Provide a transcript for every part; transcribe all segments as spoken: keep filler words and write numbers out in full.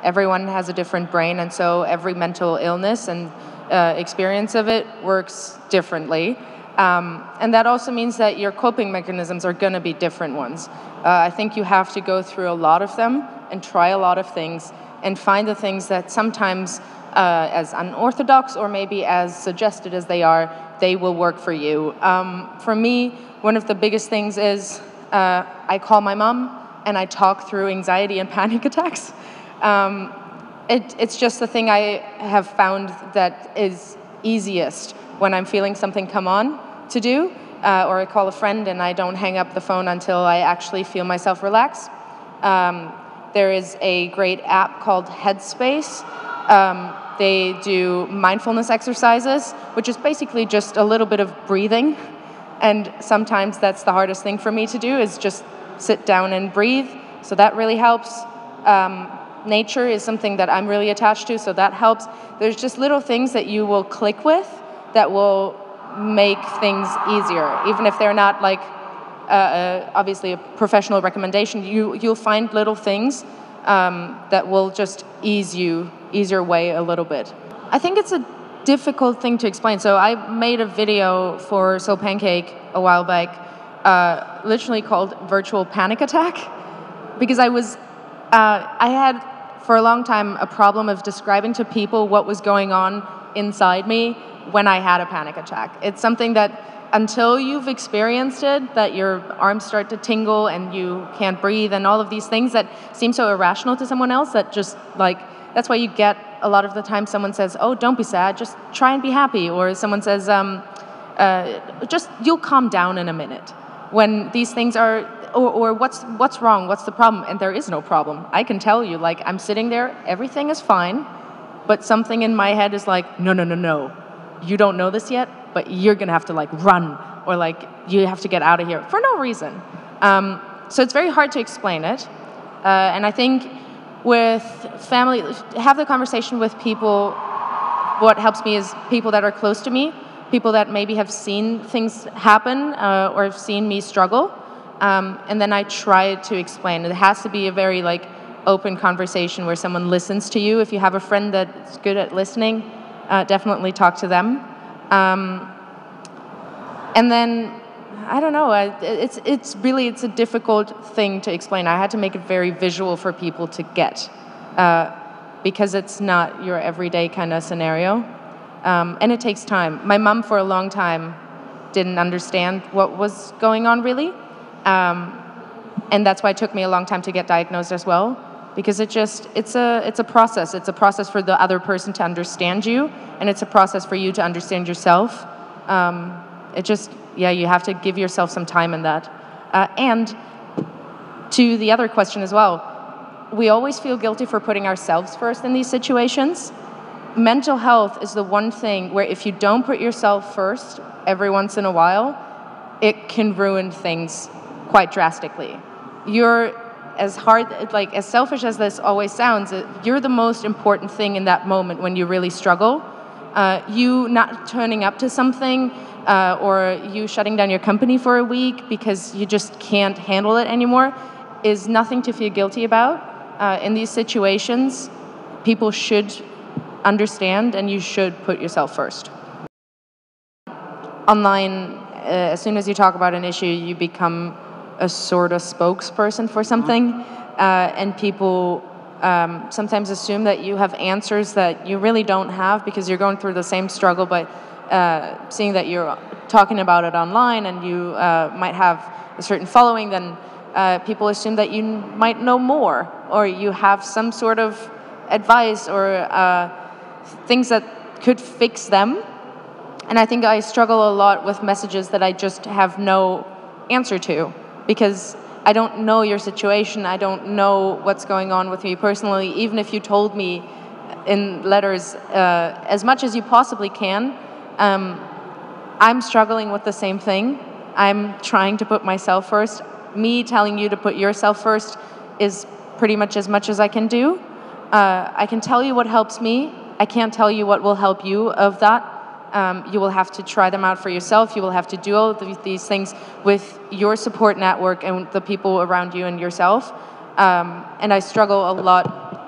everyone has a different brain, and so every mental illness and uh, experience of it works differently. Um, and that also means that your coping mechanisms are going to be different ones. Uh, I think you have to go through a lot of them and try a lot of things and find the things that sometimes, uh, as unorthodox or maybe as suggested as they are, they will work for you. Um, for me, one of the biggest things is uh, I call my mom and I talk through anxiety and panic attacks. Um, it, it's just the thing I have found that is easiest when I'm feeling something come on to do, uh, or I call a friend and I don't hang up the phone until I actually feel myself relax. Um, there is a great app called Headspace. Um, they do mindfulness exercises, which is basically just a little bit of breathing. And sometimes that's the hardest thing for me to do, is just sit down and breathe. So that really helps. Um, nature is something that I'm really attached to, so that helps. There's just little things that you will click with that will make things easier, even if they're not like uh, uh, obviously a professional recommendation. You you'll find little things um, that will just ease you ease your way a little bit. I think it's a difficult thing to explain. So I made a video for Soul Pancake a while back, uh, literally called "Virtual Panic Attack," because I was uh, I had for a long time a problem of describing to people what was going on inside me when I had a panic attack. It's something that until you've experienced it, that your arms start to tingle and you can't breathe and all of these things that seem so irrational to someone else, that just like, that's why you get a lot of the time someone says, oh, don't be sad, just try and be happy. Or someone says, um, uh, just, you'll calm down in a minute. When these things are, or, or what's what's wrong, what's the problem? And there is no problem. I can tell you, like, I'm sitting there, everything is fine, but something in my head is like, no, no, no, no. You don't know this yet, but you're gonna have to like run, or like you have to get out of here for no reason. Um, so it's very hard to explain it. Uh, and I think with family, have the conversation with people. What helps me is people that are close to me, people that maybe have seen things happen uh, or have seen me struggle. Um, and then I try to explain. It has to be a very like open conversation where someone listens to you. If you have a friend that's good at listening, Uh, definitely talk to them. Um, and then, I don't know, I, it's it's really, it's a difficult thing to explain. I had to make it very visual for people to get, uh, because it's not your everyday kind of scenario. Um, and it takes time. My mom, for a long time, didn't understand what was going on, really. Um, and that's why it took me a long time to get diagnosed as well. Because it just, it's a it's a process. It's a process for the other person to understand you, and it's a process for you to understand yourself. Um, it just, yeah, you have to give yourself some time in that. Uh, and to the other question as well, we always feel guilty for putting ourselves first in these situations. Mental health is the one thing where if you don't put yourself first every once in a while, it can ruin things quite drastically. You're as hard, like as selfish as this always sounds, you're the most important thing in that moment when you really struggle. Uh, you not turning up to something uh, or you shutting down your company for a week because you just can't handle it anymore is nothing to feel guilty about. Uh, in these situations, people should understand and you should put yourself first. Online, uh, as soon as you talk about an issue, you become a sort of spokesperson for something, uh, and people um, sometimes assume that you have answers that you really don't have because you're going through the same struggle, but uh, seeing that you're talking about it online and you uh, might have a certain following, then uh, people assume that you might know more, or you have some sort of advice or uh, things that could fix them. And I think I struggle a lot with messages that I just have no answer to, because I don't know your situation. I don't know what's going on with me personally. Even if you told me in letters uh, as much as you possibly can, um, I'm struggling with the same thing. I'm trying to put myself first. Me telling you to put yourself first is pretty much as much as I can do. Uh, I can tell you what helps me. I can't tell you what will help you of that. Um, you will have to try them out for yourself. You will have to do all of these things with your support network and the people around you and yourself. Um, and I struggle a lot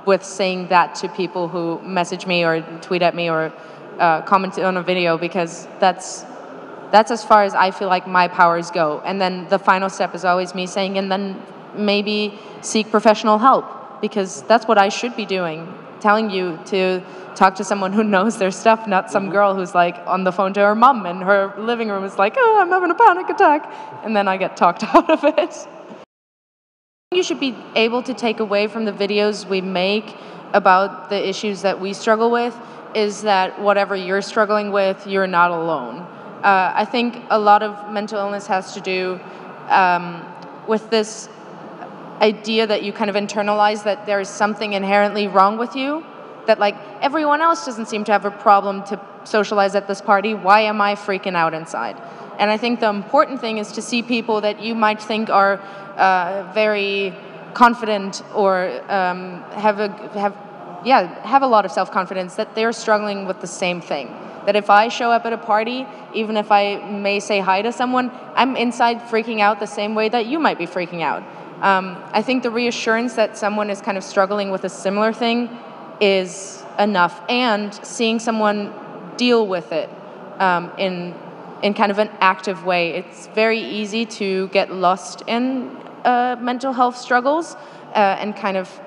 with saying that to people who message me or tweet at me or uh, comment on a video, because that's that's as far as I feel like my powers go. And then the final step is always me saying, and then maybe seek professional help, because that's what I should be doing, telling you to talk to someone who knows their stuff, not some girl who's like on the phone to her mom in her living room is like, oh, I'm having a panic attack, and then I get talked out of it. You should be able to take away from the videos we make about the issues that we struggle with is that whatever you're struggling with, you're not alone. Uh, I think a lot of mental illness has to do um, with this idea that you kind of internalize that there is something inherently wrong with you, that like everyone else doesn't seem to have a problem to socialize at this party. Why am I freaking out inside? And I think the important thing is to see people that you might think are uh, very confident or um, have a have yeah have a lot of self-confidence, that they're struggling with the same thing. That if I show up at a party, even if I may say hi to someone, I'm inside freaking out the same way that you might be freaking out. Um, I think the reassurance that someone is kind of struggling with a similar thing is enough, and seeing someone deal with it um, in in kind of an active way. It's very easy to get lost in uh, mental health struggles uh, and kind of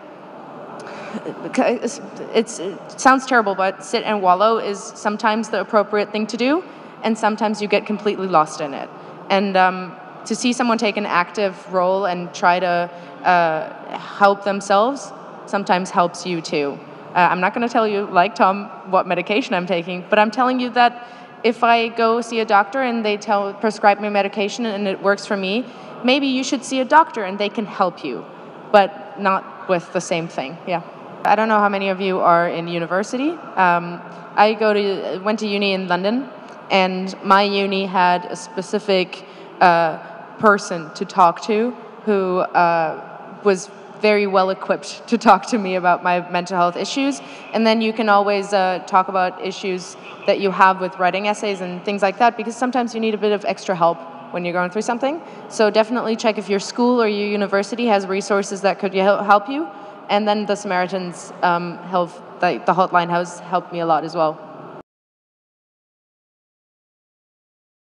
it's, it's it sounds terrible, but sit and wallow is sometimes the appropriate thing to do, and sometimes you get completely lost in it. And um, to see someone take an active role and try to uh, help themselves sometimes helps you too. Uh, I'm not going to tell you, like Tom, what medication I'm taking, but I'm telling you that if I go see a doctor and they tell prescribe me medication and it works for me, maybe you should see a doctor and they can help you, but not with the same thing. Yeah. I don't know how many of you are in university. Um, I go to went to uni in London, and my uni had a specific uh, person to talk to who uh, was very well equipped to talk to me about my mental health issues. And then you can always uh, talk about issues that you have with writing essays and things like that, because sometimes you need a bit of extra help when you're going through something. So definitely check if your school or your university has resources that could help you. And then the Samaritans um, health, the, the hotline has helped me a lot as well.